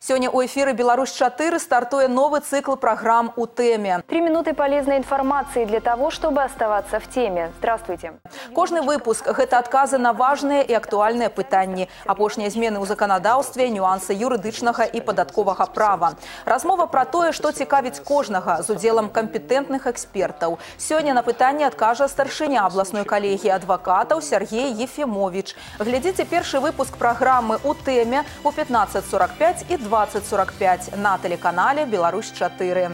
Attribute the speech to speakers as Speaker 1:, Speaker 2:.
Speaker 1: Сегодня у эфира «Беларусь-4» стартует новый цикл программ «У теме».
Speaker 2: 3 минуты полезной информации для того, чтобы оставаться в теме. Здравствуйте.
Speaker 1: Каждый выпуск – это отказы на важные и актуальные пытания. Апошние измены у законодавстве, нюансы юридичного и податкового права. Размова про то, что цікавить кожного с уделом компетентных экспертов. Сегодня на пытание откажет старшиня областной коллегии адвокатов Сергей Ефимович. Глядите первый выпуск программы «У теме» у 15:45 и 20:45 на телеканале «Беларусь-4».